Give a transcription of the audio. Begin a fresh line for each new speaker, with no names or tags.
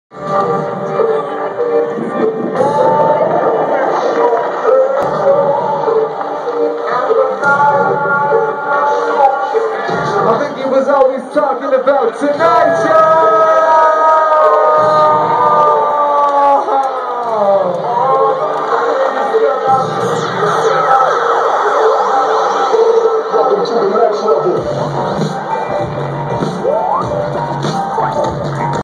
I think he was always talking about tonight, y'all.